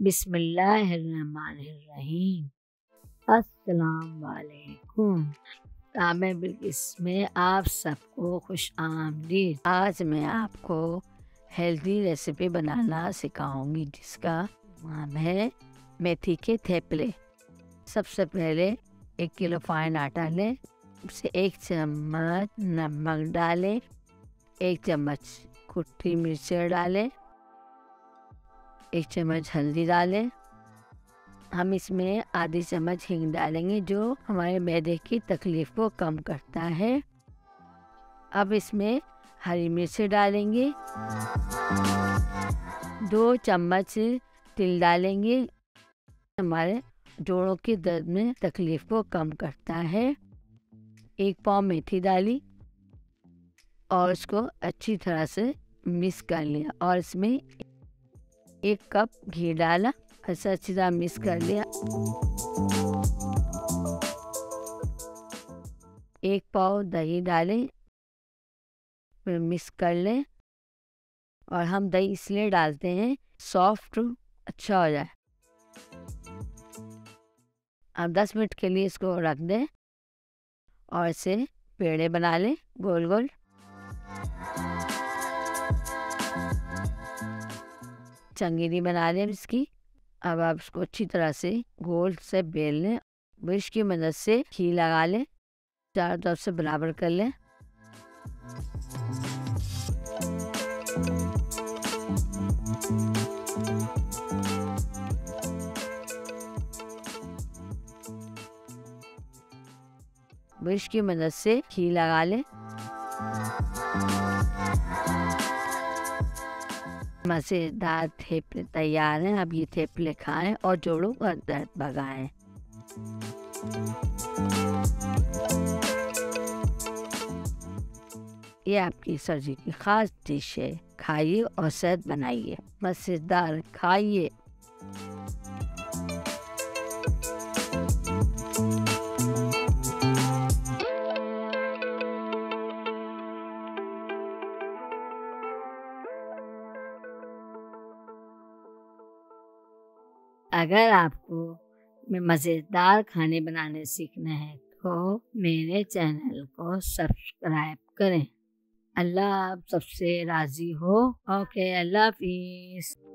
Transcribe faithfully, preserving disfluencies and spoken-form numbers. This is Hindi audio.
बिस्मिल्लाहिर्रहमानिर्रहीम। अस्सलाम वालेकुम। तामे बिल्किस में आप सबको खुश आमदीद। आज मैं आपको हेल्दी रेसिपी बनाना सिखाऊंगी जिसका नाम है मेथी के थेपले। सबसे पहले एक किलो फाइन आटा लें, उसे एक चम्मच नमक डालें, एक चम्मच कुटी मिर्च डालें, एक चम्मच हल्दी डालें। हम इसमें आधी चम्मच हींग डालेंगे जो हमारे मैदे की तकलीफ को कम करता है। अब इसमें हरी मिर्च डालेंगे, दो चम्मच तिल डालेंगे, हमारे जोड़ों के दर्द में तकलीफ को कम करता है। एक पाव मेथी डाली और उसको अच्छी तरह से मिक्स कर लिया और इसमें एक कप घी डाला, ऐसा अच्छी तरह मिक्स कर लिया। एक पाव दही डालें, फिर मिक्स कर लें। और हम दही इसलिए डालते हैं सॉफ्ट अच्छा हो जाए। अब दस मिनट के लिए इसको रख दें और इसे पेड़े बना लें गोल गोल। चंगेरी बना लें इसकी। अब आप इसको अच्छी तरह से गोल से बेल लें, ब्रश की मदद से घी लगा लें, चारों तरफ से बराबर कर लें। ब्रश की मदद से घी लगा लें। मज़ेदार थेपले तैयार हैं। अब ये थेपले खाएं और जोड़ों का दर्द भगाएं। ये आपकी सर्दी की खास डिश है, खाइए और सेहत बनाइए। मज़ेदार खाइए। अगर आपको मज़ेदार खाने बनाने सीखना है तो मेरे चैनल को सब्सक्राइब करें। अल्लाह आप सबसे राज़ी हो। ओके, अल्लाह हाफिज़।